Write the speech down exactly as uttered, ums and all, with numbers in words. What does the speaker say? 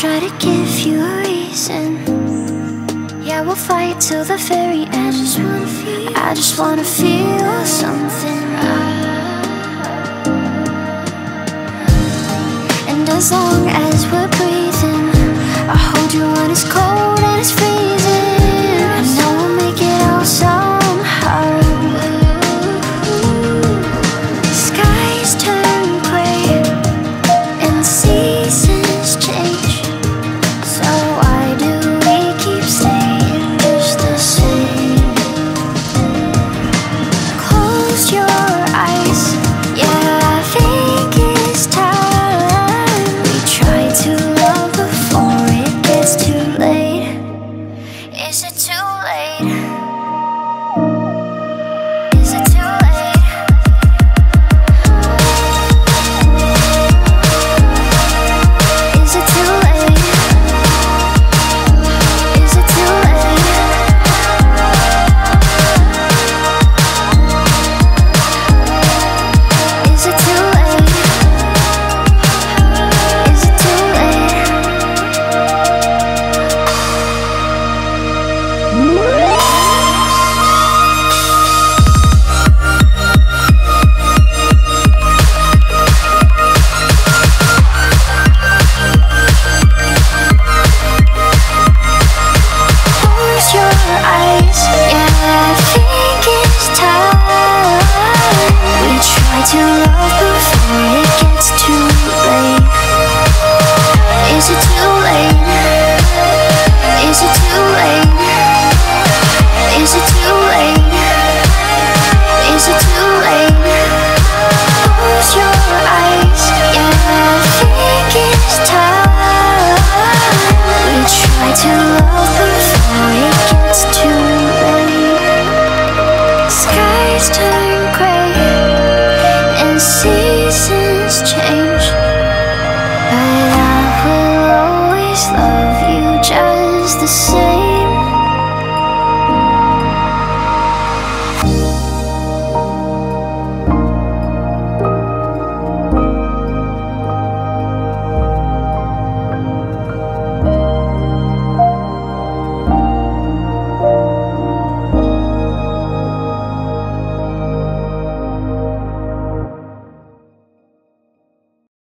try to give you a reason. Yeah, we'll fight till the very end. I just wanna feel, I just wanna feel something. And as long as we're breathing, I hold you when it's cold and it's freezing. I know we'll make it out somehow. Skies turn gray and seasons change. So why do we keep staying just the same? Close your eyes, yeah, I think it's time. We try to love before it gets too late. Is it too late? Is it too late? Is it too late? Is it too late? Is it too late? Is it too late? Close your eyes, yeah, I think it's time. We try to love before it gets too late. Is it too late? Is it too late? Is it too late? Is it too late? Close your eyes, yeah, I think it's time. We try to love before it gets too late. Skies turn gray and seasons change, but I will always love you just the same.